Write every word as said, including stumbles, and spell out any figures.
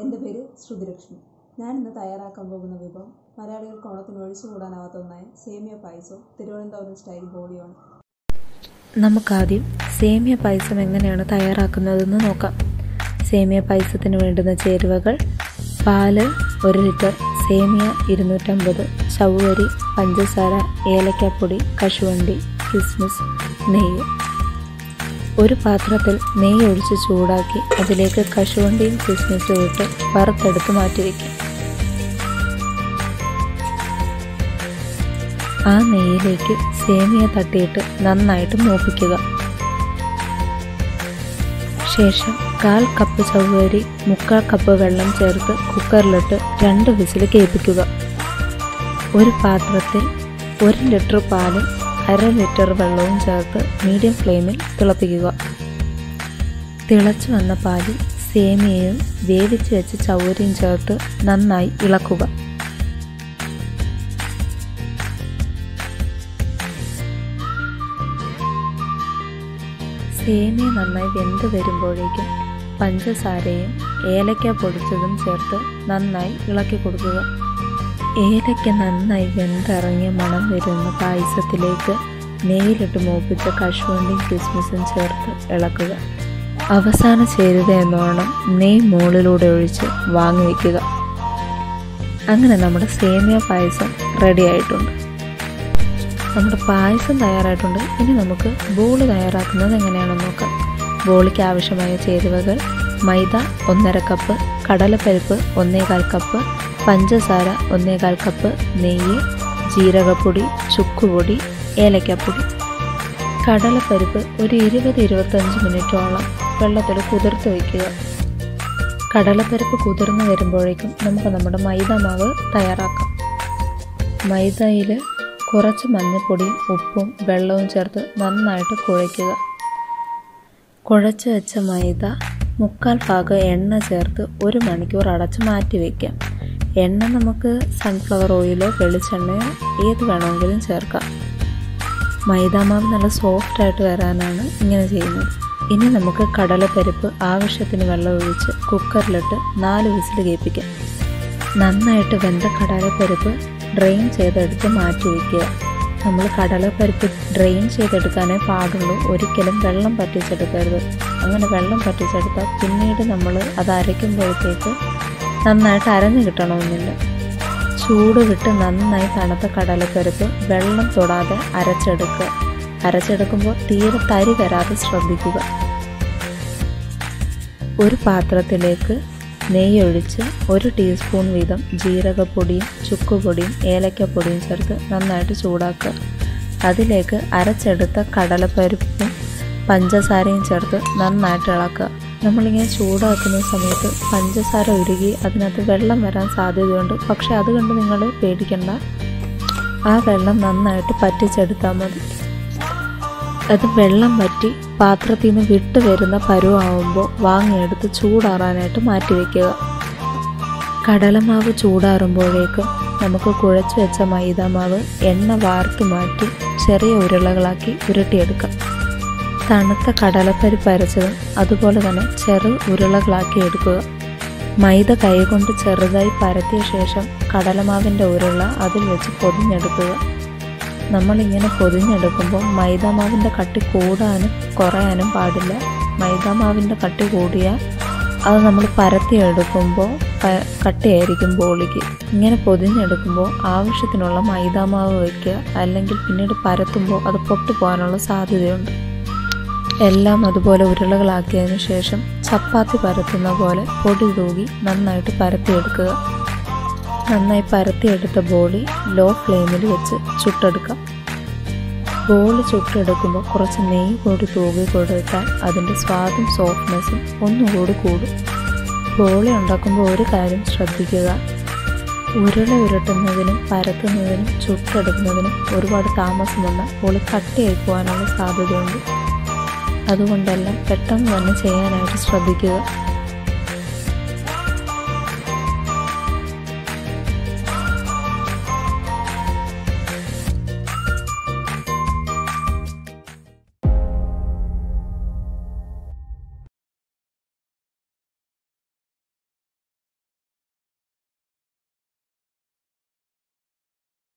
എൻ്റെ പേര് ശ്രുതിലക്ഷ്മി. ഞാൻ ഇന്ന് തയ്യാറാക്കാൻ പോകുന്ന വിഭവം മലയാളികൾക്ക് ഓണത്തിന് ഒഴിച്ചുകൂടാനാവാത്ത ഒന്നായ സേമിയ പായസവും തിരുവനന്തപുരം സ്റ്റൈൽ ബോളിയുമാണ്. നമുക്കാദ്യം സേമിയ പായസം എങ്ങനെയാണ് തയ്യാറാക്കുന്നതെന്ന് നോക്കാം. സേമിയ പായസത്തിന് വേണ്ടുന്ന ചേരുവകൾ: പാല് ഒരു ലിറ്റർ, സേമിയ ഇരുന്നൂറ്റമ്പത്, ചവ്വരി, പഞ്ചസാര, ഏലക്കാപ്പൊടി, കശുവണ്ടി, കിസ്മിസ്, നെയ്യ്. ഒരു പാത്രത്തിൽ നെയ്യ് ഒഴിച്ച് ചൂടാക്കി അതിലേക്ക് കശുവണ്ടിയും കിസ്മിസും ഇട്ട് വറുത്തെടുത്ത് മാറ്റിവെക്കാം. ആ നെയ്യിലേക്ക് സേമിയ തട്ടിയിട്ട് നന്നായിട്ട് മൂപ്പിക്കുക. ശേഷം കാൽ കപ്പ് ചവ്വരി മുക്കാൽ കപ്പ് വെള്ളം ചേർത്ത് കുക്കറിലിട്ട് രണ്ട് വിസിൽ കേൾപ്പിക്കുക. ഒരു പാത്രത്തിൽ ഒരു ലിറ്റർ പാലും അര ലിറ്റർ വെള്ളവും ചേർത്ത് മീഡിയം ഫ്ലെയിമിൽ തിളപ്പിക്കുക. തിളച്ചു വന്ന പാലിൽ സേമിയയും വേവിച്ച് വെച്ച് ചവ്വരിയും ചേർത്ത് നന്നായി ഇളക്കുക. സേമിയ നന്നായി വെന്ത് വരുമ്പോഴേക്കും പഞ്ചസാരയും ഏലക്ക പൊടിച്ചതും ചേർത്ത് നന്നായി ഇളക്കി കൊടുക്കുക. ഏലക്ക നന്നായി വെന്തിറങ്ങിയ മണം വരുന്ന പായസത്തിലേക്ക് നെയ്യിലിട്ട് മൂപ്പിച്ച കശുവണ്ടിയും കിസ്മിസും ചേർത്ത് ഇളക്കുക. അവസാന ചേരുവ എന്നോണം നെയ്യ് മുകളിലൂടെ ഒഴിച്ച് വാങ്ങി വയ്ക്കുക. അങ്ങനെ നമ്മുടെ സേമിയ പായസം റെഡി ആയിട്ടുണ്ട്. നമ്മുടെ പായസം തയ്യാറായിട്ടുണ്ട്. ഇനി നമുക്ക് ബോളി തയ്യാറാക്കുന്നത് എങ്ങനെയാണെന്ന് നോക്കാം. ബോളിക്ക് ആവശ്യമായ ചേരുവകൾ: മൈദ ഒന്നര കപ്പ്, കടലപ്പരിപ്പ് ഒന്നേകാൽ കപ്പ്, പഞ്ചസാര ഒന്നേകാൽ കപ്പ്, നെയ്യ്, ജീരകപ്പൊടി, ചുക്കുപൊടി, ഏലക്കാപ്പൊടി. കടലപ്പരിപ്പ് ഒരു ഇരുപത് ഇരുപത്തഞ്ച് മിനിറ്റോളം വെള്ളത്തിൽ കുതിർത്ത് വയ്ക്കുക. കടലപ്പരിപ്പ് കുതിർന്ന് വരുമ്പോഴേക്കും നമുക്ക് നമ്മുടെ മൈദ മാവ് തയ്യാറാക്കാം. മൈദയിൽ കുറച്ച് മഞ്ഞൾപ്പൊടിയും ഉപ്പും വെള്ളവും ചേർത്ത് നന്നായിട്ട് കുഴയ്ക്കുക. കുഴച്ച് വെച്ച മൈദ മുക്കാൽ ഭാഗം എണ്ണ ചേർത്ത് ഒരു മണിക്കൂർ അടച്ച് മാറ്റി വയ്ക്കാം. എണ്ണ നമുക്ക് സൺഫ്ലവർ ഓയിലോ വെളിച്ചെണ്ണയോ ഏത് വേണമെങ്കിലും ചേർക്കാം. മൈദാമാവ് നല്ല സോഫ്റ്റായിട്ട് വരാനാണ് ഇങ്ങനെ ചെയ്യുന്നത്. ഇനി നമുക്ക് കടലപ്പരിപ്പ് ആവശ്യത്തിന് വെള്ളം ഒഴിച്ച് കുക്കറിലിട്ട് നാല് വിസിൽ കേൾപ്പിക്കാം. നന്നായിട്ട് വെന്ത കടലപ്പരിപ്പ് ഡ്രെയിൻ ചെയ്തെടുത്ത് മാറ്റി വയ്ക്കുക. നമ്മൾ കടലപ്പരിപ്പ് ഡ്രെയിൻ ചെയ്തെടുക്കാനേ പാടുള്ളൂ, ഒരിക്കലും വെള്ളം പറ്റിച്ചെടുക്കരുത്. അങ്ങനെ വെള്ളം പറ്റിച്ചെടുത്താൽ പിന്നീട് നമ്മൾ അത് അരയ്ക്കുമ്പോഴത്തേക്ക് നന്നായിട്ട് അരഞ്ഞു കിട്ടണമെന്നില്ല. ചൂട് വിട്ട് നന്നായി തണുത്ത കടലപ്പരിപ്പ് വെള്ളം തൊടാതെ അരച്ചെടുക്കുക. അരച്ചെടുക്കുമ്പോൾ തീരെ തരി വരാതെ ശ്രദ്ധിക്കുക. ഒരു പാത്രത്തിലേക്ക് നെയ്യ് ഒഴിച്ച് ഒരു ടീസ്പൂൺ വീതം ജീരകപ്പൊടിയും ചുക്കുപൊടിയും ഏലക്കപ്പൊടിയും ചേർത്ത് നന്നായിട്ട് ചൂടാക്കുക. അതിലേക്ക് അരച്ചെടുത്ത കടലപ്പരിപ്പും പഞ്ചസാരയും ചേർത്ത് നന്നായിട്ട് ഇളക്കുക. നമ്മളിങ്ങനെ ചൂടാക്കുന്ന സമയത്ത് പഞ്ചസാര ഉരുകി അതിനകത്ത് വെള്ളം വരാൻ സാധ്യതയുണ്ട്. പക്ഷെ അതുകൊണ്ട് നിങ്ങൾ പേടിക്കണ്ട, ആ വെള്ളം നന്നായിട്ട് പറ്റിച്ചെടുത്താൽ മതി. അത് വെള്ളം വറ്റി പാത്രത്തിൽ നിന്ന് വിട്ട് വരുന്ന പരുവാകുമ്പോൾ വാങ്ങിയെടുത്ത് ചൂടാറാനായിട്ട് മാറ്റി വയ്ക്കുക. കടലമാവ് ചൂടാറുമ്പോഴേക്കും നമുക്ക് കുഴച്ച് വെച്ച മൈദാമാവ് എണ്ണ വാർത്ത് മാറ്റി ചെറിയ ഉരുളകളാക്കി ഉരുട്ടിയെടുക്കാം. തണുത്ത കടലപ്പരിപ്പ് അരച്ചതും അതുപോലെ തന്നെ ചെറു ഉരുളകളാക്കി എടുക്കുക. മൈദ കൈകൊണ്ട് ചെറുതായി പരത്തിയ ശേഷം കടലമാവിൻ്റെ ഉരുള അതിൽ വെച്ച് പൊതിഞ്ഞെടുക്കുക. നമ്മളിങ്ങനെ പൊതിഞ്ഞെടുക്കുമ്പോൾ മൈദാമാവിൻ്റെ കട്ടി കൂടാനും കുറയാനും പാടില്ല. മൈദാമാവിൻ്റെ കട്ടി കൂടിയാൽ അത് നമ്മൾ പരത്തിയെടുക്കുമ്പോൾ കട്ടിയായിരിക്കും ബോളിക്ക്. ഇങ്ങനെ പൊതിഞ്ഞെടുക്കുമ്പോൾ ആവശ്യത്തിനുള്ള മൈദാമാവ് വയ്ക്കുക, അല്ലെങ്കിൽ പിന്നീട് പരത്തുമ്പോൾ അത് പൊട്ടിപ്പോകാനുള്ള സാധ്യതയുണ്ട്. എല്ലാം അതുപോലെ ഉരുളകളാക്കിയതിനു ശേഷം ചപ്പാത്തി പരത്തുന്ന പോലെ പൊടി തൂകി നന്നായിട്ട് പരത്തിയെടുക്കുക. നന്നായി പരത്തിയെടുത്ത ബോളി ലോ ഫ്ലെയിമിൽ വെച്ച് ചുട്ടെടുക്കാം. ബോളി ചുട്ടെടുക്കുമ്പോൾ കുറച്ച് നെയ്യ് കൂടി തൂകി കൊടുത്താൽ അതിൻ്റെ സ്വാദും സോഫ്റ്റ്നെസ്സും ഒന്നുകൂടി കൂടും. ബോളി ഉണ്ടാക്കുമ്പോൾ ഒരു കാര്യം ശ്രദ്ധിക്കുക: ഉരുള ഉരുട്ടുന്നതിനും പരത്തുന്നതിനും ചുട്ടെടുക്കുന്നതിനും ഒരുപാട് താമസമുണ്ട്. ബോളി കട്ടിയായി പോകാനുള്ള സാധ്യതയുണ്ട്. അതുകൊണ്ടെല്ലാം പെട്ടെന്ന് തന്നെ ചെയ്യാനായിട്ട് ശ്രദ്ധിക്കുക.